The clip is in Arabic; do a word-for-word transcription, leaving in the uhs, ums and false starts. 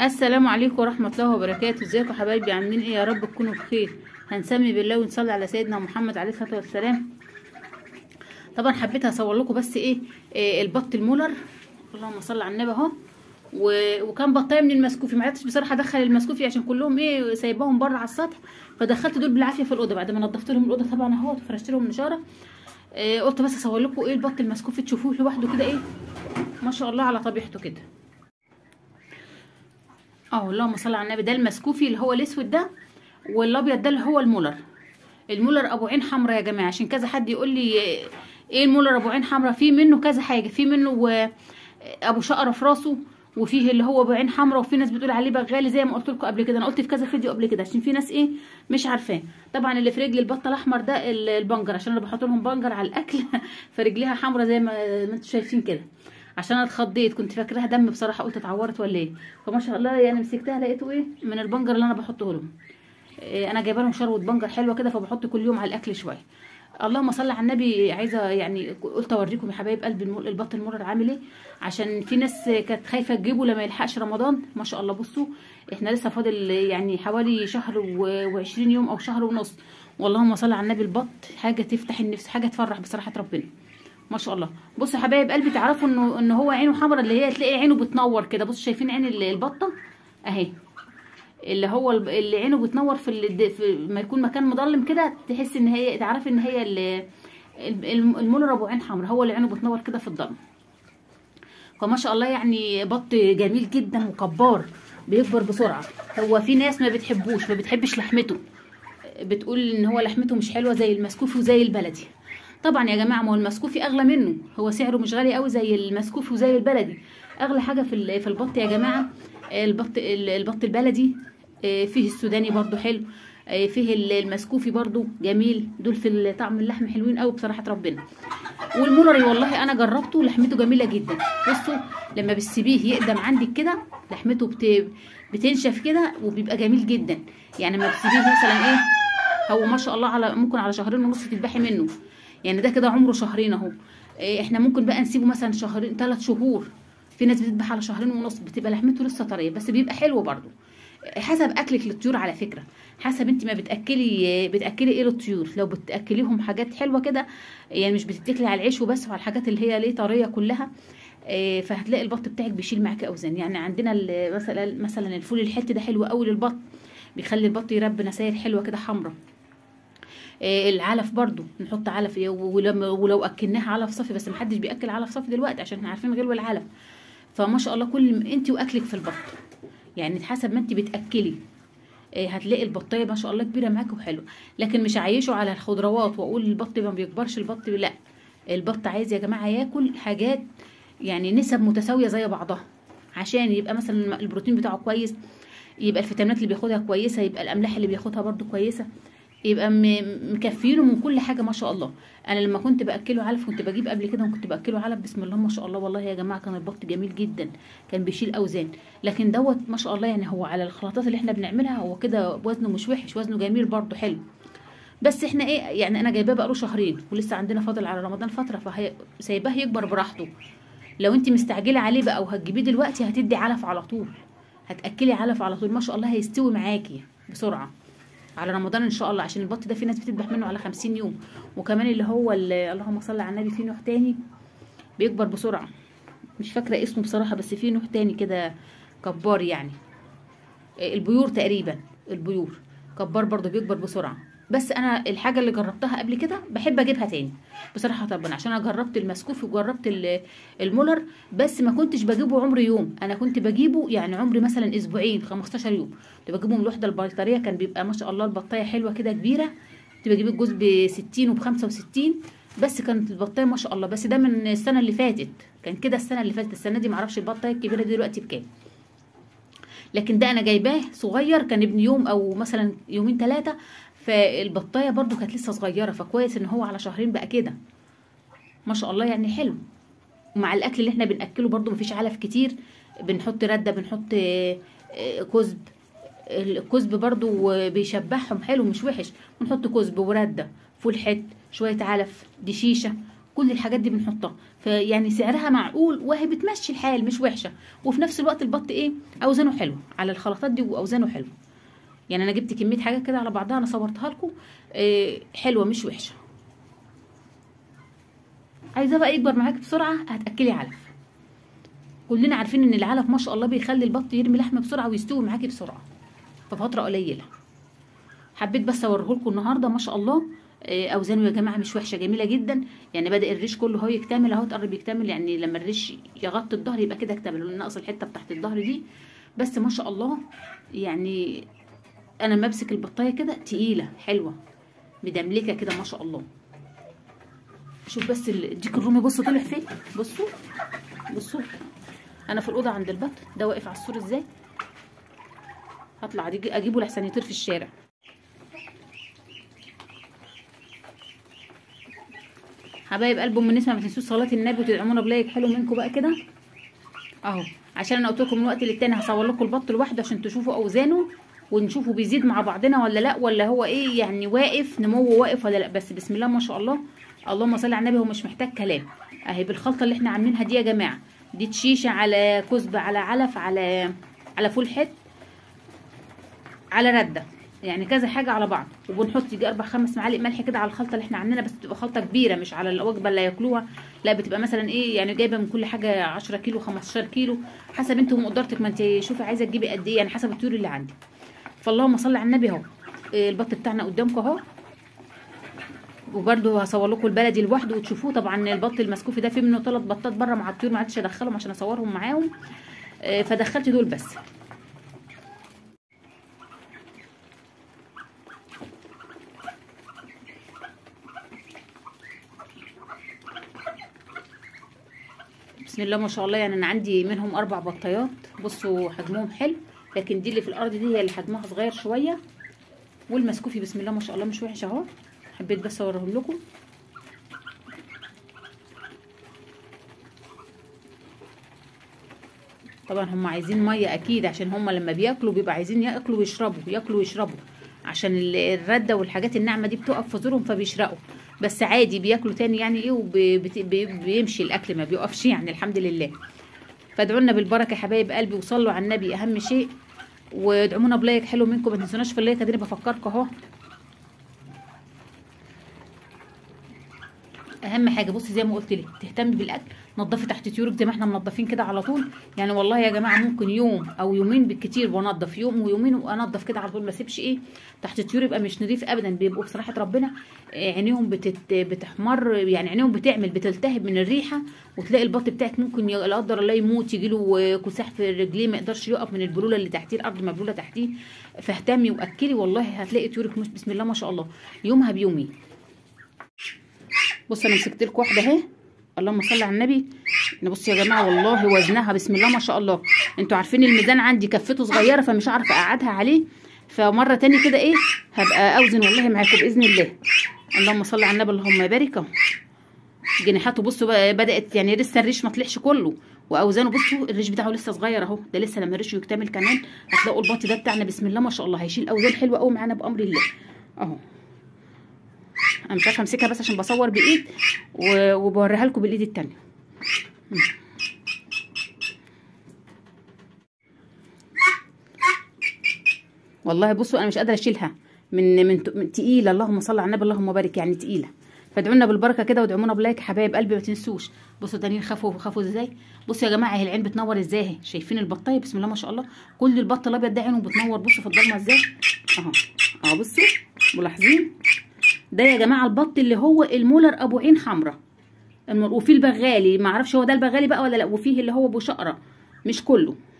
السلام عليكم ورحمة الله وبركاته. ازيكم يا حبايبي؟ عاملين ايه؟ يا رب تكونوا بخير. هنسمي بالله ونصلي على سيدنا محمد عليه الصلاة والسلام. طبعا حبيت اصور لكم بس ايه, إيه البط المولر، اللهم صل على النبي اهو. وكان بطايه من المسكوفي، ما عرفتش بصراحه ادخل المسكوفي عشان كلهم ايه سايباهم بره على السطح، فدخلت دول بالعافيه في الاوضه بعد ما نضفت لهم الاوضه طبعا اهو وفرشت لهم نشاره. إيه قلت بس اصور لكم ايه البط المسكوفي تشوفوه لوحده كده ايه ما شاء الله على طبيعته كده اهو. اللهم صل على النبي. ده المسكوفي اللي هو الاسود ده، والابيض ده اللي هو المولر. المولر ابو عين حمراء يا جماعه، عشان كذا حد يقول لي ايه المولر ابو عين حمراء. في منه كذا حاجه، في منه ابو شقره في راسه، وفيه اللي هو ابو عين حمراء، وفي ناس بتقول عليه بغالي زي ما قلت لكم قبل كده. انا قلت في كذا فيديو قبل كده عشان في ناس ايه مش عارفاه. طبعا اللي في رجل البطه الاحمر ده البنجر، عشان انا بحط لهم بنجر على الاكل فرجليها حمراء زي ما انتم شايفين كده. عشان انا اتخضيت، كنت فاكراها دم بصراحه، قلت اتعورت ولا ايه. فما شاء الله يعني مسكتها لقيته ايه من البنجر اللي انا بحطه لهم. إيه انا جايبه لهم شروه بنجر حلوه كده، فبحط كل يوم على الاكل شويه. اللهم صل على النبي. عايزه يعني قلت اوريكم يا حبايب قلبي البط المرر عامل ايه، عشان في ناس كانت خايفه تجيبه لما يلحقش رمضان. ما شاء الله بصوا احنا لسه فاضل يعني حوالي شهر وعشرين يوم او شهر ونص، واللهم صل على النبي. البط حاجه تفتح النفس، حاجه تفرح بصراحه ربنا ما شاء الله. بصوا يا حبايب قلبي، تعرفوا انه ان هو عينه حمراء، اللي هي تلاقي عينه بتنور كده. بصوا شايفين عين البطه اهي، اللي هو اللي عينه بتنور في, في ما يكون مكان مظلم كده، تحس ان هي تعرفي ان هي المولر ابو عين حمراء، هو اللي عينه بتنور كده في الظلم. فما شاء الله يعني بط جميل جدا وكبار، بيكبر بسرعه. هو في ناس ما بتحبوش ما بتحبش لحمته، بتقول ان هو لحمته مش حلوه زي المسكوفي وزي البلدي. طبعا يا جماعه ما هو المسكوفي اغلى منه، هو سعره مش غالي قوي زي المسكوفي وزي البلدي. اغلى حاجه في في البط يا جماعه البط البط البلدي. فيه السوداني برضو حلو، فيه المسكوفي برضو جميل. دول في طعم اللحم حلوين قوي بصراحه ربنا. والمولري والله انا جربته، لحمته جميله جدا. بصوا لما بتسيبيه يقدم عندك كده لحمته بت... بتنشف كده وبيبقى جميل جدا. يعني لما بتسيبيه مثلا ايه هو ما شاء الله على ممكن على شهرين ونص تذبحي منه، يعني ده كده عمره شهرين اهو. احنا ممكن بقى نسيبه مثلا شهرين ثلاث شهور، في ناس بتذبح على شهرين ونص بتبقى لحمته لسه طريه، بس بيبقى حلو برضو. حسب اكلك للطيور على فكره، حسب انت ما بتاكلي بتاكلي ايه للطيور. لو بتاكليهم حاجات حلوه كده، يعني مش بتتكلي على العيش وبس وعلى الحاجات اللي هي ليه طريه كلها، فهتلاقي البط بتاعك بيشيل معاكي اوزان. يعني عندنا مثلا مثلا الفول الحلت ده حلو قوي للبط، بيخلي البط يربي نساير حلوه كده حمراء. العلف برضو نحط علف، ولو, ولو اكلناها علف صافي، بس محدش بياكل علف صافي دلوقتي عشان احنا عارفين غلو العلف. فما شاء الله كل انت واكلك في البط، يعني حسب ما انت بتاكلي هتلاقي البطايه ما شاء الله كبيره معاكي وحلوه. لكن مش عايشه على الخضروات واقول البط ما بيكبرش، البط لا، البط عايز يا جماعه ياكل حاجات يعني نسب متساويه زي بعضها، عشان يبقى مثلا البروتين بتاعه كويس، يبقى الفيتامينات اللي بياخدها كويسه، يبقى الاملاح اللي بياخدها برده كويسه، يبقى مكفينه من كل حاجه ما شاء الله. انا لما كنت باكله علف كنت بجيب قبل كده وكنت باكله علف بسم الله ما شاء الله، والله يا جماعه كان البط جميل جدا، كان بيشيل اوزان. لكن دوت ما شاء الله يعني هو على الخلطات اللي احنا بنعملها هو كده وزنه مش وحش، وزنه جميل برضه حلو. بس احنا ايه يعني انا جايباه بقاله شهرين ولسه عندنا فاضل على رمضان فتره، فهي سايباه يكبر براحته. لو انت مستعجله عليه بقى وهتجيبيه دلوقتي هتدي علف على طول، هتاكلي علف على طول ما شاء الله، هيستوي معاكي بسرعه على رمضان ان شاء الله. عشان البط ده في ناس بتذبح منه على خمسين يوم. وكمان اللي هو اللي اللهم صل على النبي في نوع تاني بيكبر بسرعه، مش فاكره اسمه بصراحه، بس في نوع تاني كده كبار يعني، البيور تقريبا، البيور كبار برضو بيكبر بسرعه. بس انا الحاجه اللي جربتها قبل كده بحب اجيبها تاني بصراحه طبعا، عشان انا جربت المسكوف وجربت المولر، بس ما كنتش بجيبه عمر يوم، انا كنت بجيبه يعني عمري مثلا اسبوعين خمستاشر يوم. كنت بجيبه من الوحده البيطريه، كان بيبقى ما شاء الله البطايه حلوه كده كبيره، كنت بجيب الجوز ب ستين وب خمسة وستين، بس كانت البطايه ما شاء الله. بس ده من السنه اللي فاتت، كان كده السنه اللي فاتت، السنه دي معرفش البطايه الكبيره دي دلوقتي بكام. لكن ده انا جايباه صغير، كان ابن يوم او مثلا يومين ثلاثه، فالبطايه برضو كانت لسه صغيره، فكويس ان هو على شهرين بقى كده ما شاء الله يعني حلو. ومع الاكل اللي احنا بناكله برضو مفيش علف كتير، بنحط رده، بنحط كزب، الكزب برضو بيشبعهم حلو مش وحش، بنحط كزب ورده فول حت شويه علف دي شيشه، كل الحاجات دي بنحطها، فيعني سعرها معقول وهي بتمشي الحال مش وحشه، وفي نفس الوقت البط ايه اوزانه حلو على الخلطات دي واوزانه حلو. يعني انا جبت كميه حاجات كده على بعضها انا صورتها لكم، إيه حلوه مش وحشه. عايزاه بقى يكبر معاكي بسرعه هتاكلي علف. كلنا عارفين ان العلف ما شاء الله بيخلي البط يرمي لحمه بسرعه ويستوي معاكي بسرعه في فتره قليله. حبيت بس اوريه لكم النهارده ما شاء الله. اوزانه يا جماعه مش وحشه، جميله جدا. يعني بدا الريش كله اهو يكتمل اهو، تقرب يكتمل. يعني لما الريش يغطي الظهر يبقى كده اكتمل، ناقص الحته بتاعت الظهر دي بس. ما شاء الله يعني انا لما امسك البطايه كده تقيله حلوه مدملكه كده ما شاء الله. شوف بس الديك الرومي بصوا طلع فين، بصوا بصوا. انا في الاوضه عند البط ده واقف على السور ازاي، هطلع اجيبه لحسن يطير في الشارع. حبايب قلب ام نسمه ما تنسوش صلاه النبي وتدعمونا بلايك حلو منكم بقى كده اهو، عشان انا قلت لكم من وقت للتاني هصور لكم البط لوحده عشان تشوفوا اوزانه ونشوفه بيزيد مع بعضنا ولا لا، ولا هو ايه يعني واقف نموه واقف ولا لا. بس بسم الله ما شاء الله اللهم صل على النبي، هو مش محتاج كلام. اهي بالخلطه اللي احنا عاملينها دي يا جماعه، دي تشيشه على كزبه على علف على على فول حت على رده، يعني كذا حاجه على بعض. وبنحط دي اربع خمس معالق ملح كده على الخلطه اللي احنا عاملينها، بس بتبقى خلطه كبيره مش على الوجبه اللي ياكلوها، لا بتبقى مثلا ايه يعني جايبه من كل حاجه عشرة كيلو خمستاشر كيلو حسب انت ومقدرتك، ما انت شوفي عايزه تجيبي قد ايه يعني حسب الطيور اللي عندك. فاللهم صل على النبي اهو البط بتاعنا قدامكم اهو. وبرده هصور لكم البلدي لوحده وتشوفوه. طبعا البط المسكوفي ده فيه منه ثلاث بطات بره مع الطيور، ما عرفتش ادخلهم عشان اصورهم معاهم، فدخلت دول بس. بسم الله ما شاء الله. يعني انا عندي منهم اربع بطايات، بصوا حجمهم حلو، لكن دي اللي في الارض دي هي اللي حجمها صغير شويه. والمسكوفي بسم الله ما شاء الله مش وحش اهو، حبيت بس اوريهم لكم. طبعا هم عايزين ميه اكيد، عشان هم لما بياكلوا بيبقى عايزين ياكلوا ويشربوا ياكلوا ويشربوا، عشان الرده والحاجات الناعمه دي بتقف في زورهم فبيشرقوا. بس عادي بياكلوا تاني يعني ايه، وبيمشي الاكل ما بيقفش يعني الحمد لله. فادعوا لنا بالبركه يا حبايب قلبي، وصلوا على النبي اهم شيء، وادعمونا بلايك حلو منكم. ما تنسوناش في اللايك، اديني بفكركم اهو. اهم حاجه بصي زي ما قلت لك تهتمي بالاكل، نظفي تحت طيورك زي ما احنا منظفين كده على طول. يعني والله يا جماعه ممكن يوم او يومين بالكتير وانضف، يوم ويومين وانضف كده على طول، ما اسيبش ايه تحت الطيور يبقى مش نظيف ابدا. بيبقوا بصراحه ربنا عينيهم بتت بتحمر، يعني عينيهم بتعمل بتلتهب من الريحه، وتلاقي البط بتاعك ممكن لا قدر الله يموت، يجيله كساح في رجليه ما يقدرش يقف من البلوله اللي تحتيه، الارض مبلوله تحتيه. فاهتمي واكلي والله هتلاقي طيورك مش بسم الله ما شاء الله يومها بيومي. بصوا انا مسكت لكم واحده اهي، اللهم صل على النبي. بصوا يا جماعه والله وزنها بسم الله ما شاء الله. انتوا عارفين الميزان عندي كفته صغيره فمش عارفه اقعدها عليه، فمره تاني كده ايه هبقى اوزن والله معاكم باذن الله. اللهم صل على النبي اللهم بارك اهو. جناحاته بصوا بدات يعني لسه الريش ما طلعش كله، واوزانه بصوا الريش بتاعه لسه صغير اهو، ده لسه لما الريش يكتمل كمان هتلاقوا البط ده بتاعنا بسم الله ما شاء الله هيشيل اوزان حلوه قوي معانا بامر الله اهو. انا مش عارفه امسكها بس عشان بصور بايد وبوريها لكم بالايد التانيه. والله بصوا انا مش قادره اشيلها من من, من تقيله، اللهم صل على النبي اللهم بارك، يعني تقيله. فادعوا لنا بالبركه كده وادعمونا بلايك حبايب قلبي. ما تنسوش بصوا تانيين خافوا خافوا ازاي. بصوا يا جماعه اهي العين بتنور ازاي اهي، شايفين البطايه بسم الله ما شاء الله. كل البط الابيض ده عينه بتنور بصوا في الضلمه ازاي اهو اهو. بصوا ملاحظين ده يا جماعه البط اللي هو المولر ابو عين حمراء، وفي البغالي ما اعرفش هو ده البغالي بقى ولا لا، وفيه اللي هو ابو شقره مش كله.